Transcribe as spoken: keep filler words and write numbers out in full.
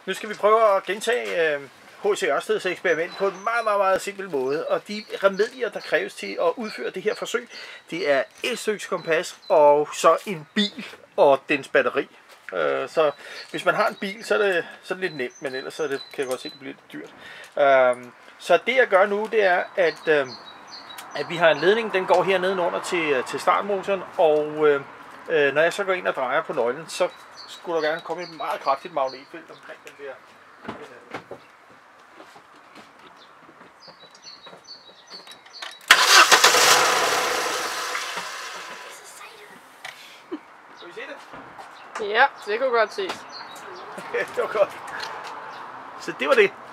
Nu skal vi prøve at gentage øh, H C Ørsteds eksperiment på en meget, meget, meget simpel måde. Og de remedier, der kræves til at udføre det her forsøg, det er et stykke kompas og så en bil og dens batteri. Øh, så hvis man har en bil, så er det, så er det lidt nemt, men ellers så er det, kan jeg godt se, at det bliver lidt dyrt. Øh, så det jeg gør nu, det er, at, øh, at vi har en ledning, den går her nedenunder til, til startmotoren, og øh, øh, når jeg så går ind og drejer på nøglen, så skulle der gerne komme et meget kraftigt magnetfelt omkring den der. Skal vi se det? Ja, det kunne godt ses. Det var godt. Så det var det.